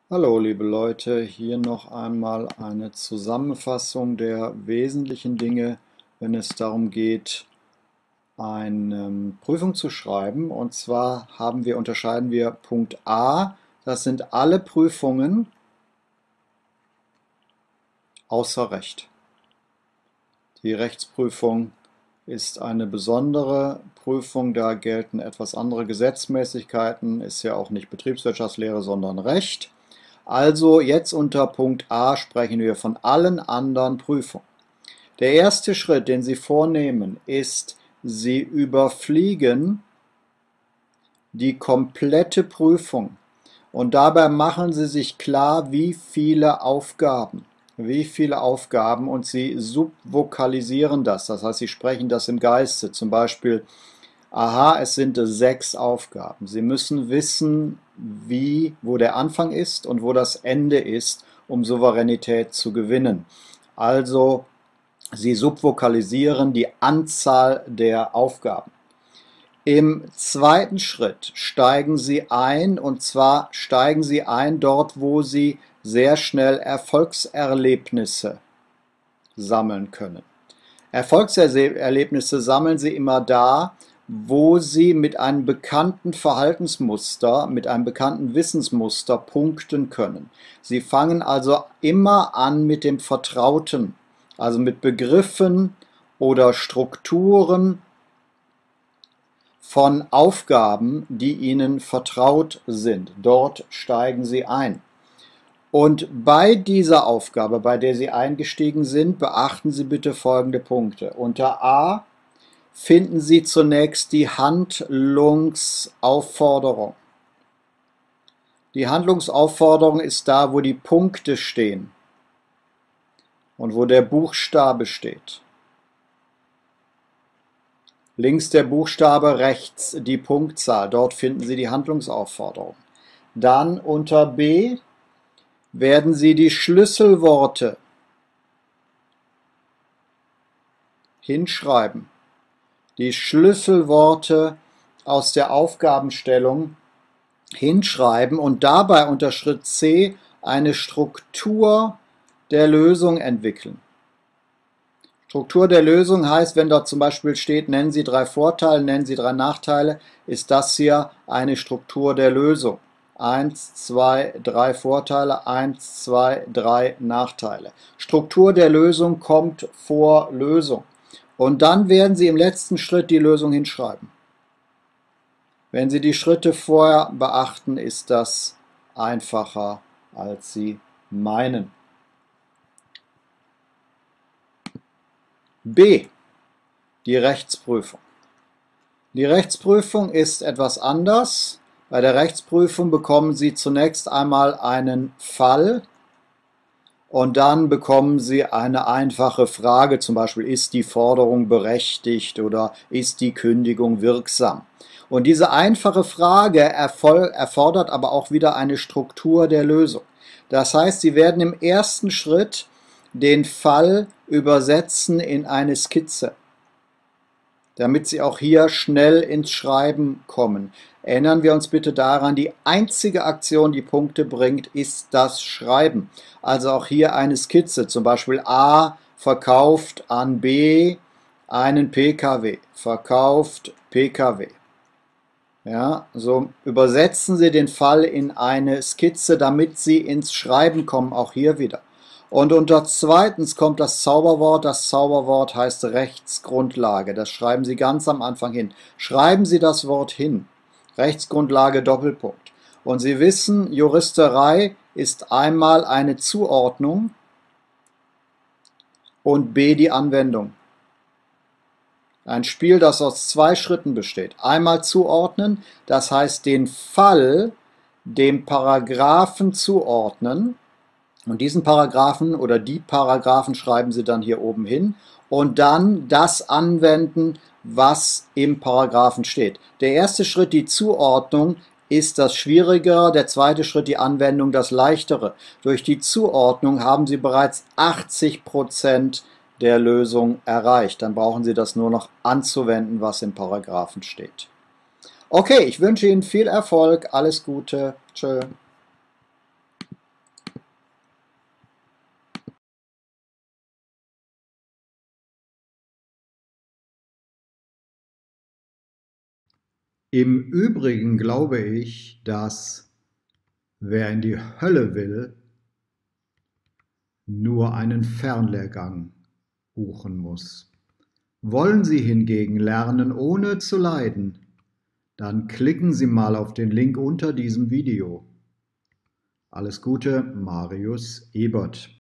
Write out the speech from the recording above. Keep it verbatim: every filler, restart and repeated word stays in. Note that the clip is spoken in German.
Hallo liebe Leute, hier noch einmal eine Zusammenfassung der wesentlichen Dinge, wenn es darum geht, eine Prüfung zu schreiben. Und zwar haben wir, unterscheiden wir Punkt A, das sind alle Prüfungen außer Recht. Die Rechtsprüfung ist eine besondere Prüfung, da gelten etwas andere Gesetzmäßigkeiten, ist ja auch nicht Betriebswirtschaftslehre, sondern Recht. Also jetzt unter Punkt A sprechen wir von allen anderen Prüfungen. Der erste Schritt, den Sie vornehmen, ist, Sie überfliegen die komplette Prüfung und dabei machen Sie sich klar, wie viele Aufgaben, wie viele Aufgaben und Sie subvokalisieren das, das heißt, Sie sprechen das im Geiste, zum Beispiel, aha, es sind sechs Aufgaben. Sie müssen wissen, wie, wo der Anfang ist und wo das Ende ist, um Souveränität zu gewinnen. Also Sie subvokalisieren die Anzahl der Aufgaben. Im zweiten Schritt steigen Sie ein, und zwar steigen Sie ein dort, wo Sie sehr schnell Erfolgserlebnisse sammeln können. Erfolgserlebnisse sammeln Sie immer da, wo Sie mit einem bekannten Verhaltensmuster, mit einem bekannten Wissensmuster punkten können. Sie fangen also immer an mit dem Vertrauten, also mit Begriffen oder Strukturen von Aufgaben, die Ihnen vertraut sind. Dort steigen Sie ein. Und bei dieser Aufgabe, bei der Sie eingestiegen sind, beachten Sie bitte folgende Punkte. Unter A finden Sie zunächst die Handlungsaufforderung. Die Handlungsaufforderung ist da, wo die Punkte stehen und wo der Buchstabe steht. Links der Buchstabe, rechts die Punktzahl. Dort finden Sie die Handlungsaufforderung. Dann unter B werden Sie die Schlüsselworte hinschreiben. Die Schlüsselworte aus der Aufgabenstellung hinschreiben und dabei unter Schritt C eine Struktur der Lösung entwickeln. Struktur der Lösung heißt, wenn dort zum Beispiel steht, nennen Sie drei Vorteile, nennen Sie drei Nachteile, ist das hier eine Struktur der Lösung. Eins, zwei, drei Vorteile, eins, zwei, drei Nachteile. Struktur der Lösung kommt vor Lösung. Und dann werden Sie im letzten Schritt die Lösung hinschreiben. Wenn Sie die Schritte vorher beachten, ist das einfacher, als Sie meinen. B. Die Rechtsprüfung. Die Rechtsprüfung ist etwas anders. Bei der Rechtsprüfung bekommen Sie zunächst einmal einen Fall und dann bekommen Sie eine einfache Frage, zum Beispiel, ist die Forderung berechtigt oder ist die Kündigung wirksam? Und diese einfache Frage erfordert aber auch wieder eine Struktur der Lösung. Das heißt, Sie werden im ersten Schritt den Fall übersetzen in eine Skizze, damit Sie auch hier schnell ins Schreiben kommen. Erinnern wir uns bitte daran, die einzige Aktion, die Punkte bringt, ist das Schreiben. Also auch hier eine Skizze, zum Beispiel A verkauft an B einen P K W, verkauft P K W. Ja, so übersetzen Sie den Fall in eine Skizze, damit Sie ins Schreiben kommen, auch hier wieder. Und unter zweitens kommt das Zauberwort. Das Zauberwort heißt Rechtsgrundlage. Das schreiben Sie ganz am Anfang hin. Schreiben Sie das Wort hin. Rechtsgrundlage Doppelpunkt. Und Sie wissen, Juristerei ist einmal eine Zuordnung und B die Anwendung. Ein Spiel, das aus zwei Schritten besteht. Einmal zuordnen, das heißt den Fall dem Paragraphen zuordnen. Und diesen Paragraphen oder die Paragraphen schreiben Sie dann hier oben hin und dann das anwenden, was im Paragraphen steht. Der erste Schritt, die Zuordnung, ist das Schwierigere, der zweite Schritt, die Anwendung, das Leichtere. Durch die Zuordnung haben Sie bereits achtzig Prozent der Lösung erreicht. Dann brauchen Sie das nur noch anzuwenden, was im Paragraphen steht. Okay, ich wünsche Ihnen viel Erfolg, alles Gute, tschö. Im Übrigen glaube ich, dass wer in die Hölle will, nur einen Fernlehrgang buchen muss. Wollen Sie hingegen lernen, ohne zu leiden, dann klicken Sie mal auf den Link unter diesem Video. Alles Gute, Marius Ebert.